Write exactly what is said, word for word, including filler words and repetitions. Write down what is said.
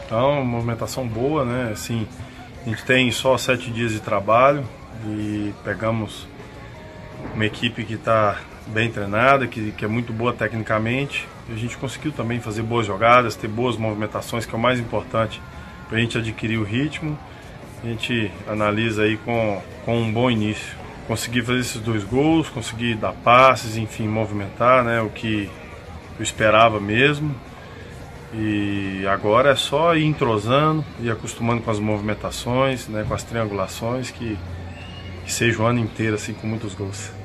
Então, uma movimentação boa, né? Assim, a gente tem só sete dias de trabalho e pegamos uma equipe que está bem treinada, que, que é muito boa tecnicamente. E a gente conseguiu também fazer boas jogadas, ter boas movimentações, que é o mais importante para a gente adquirir o ritmo. A gente analisa aí com, com um bom início. Consegui fazer esses dois gols, consegui dar passes, enfim, movimentar, né, o que eu esperava mesmo. E agora é só ir entrosando e acostumando com as movimentações, né, com as triangulações, que, que seja o ano inteiro assim com muitos gols.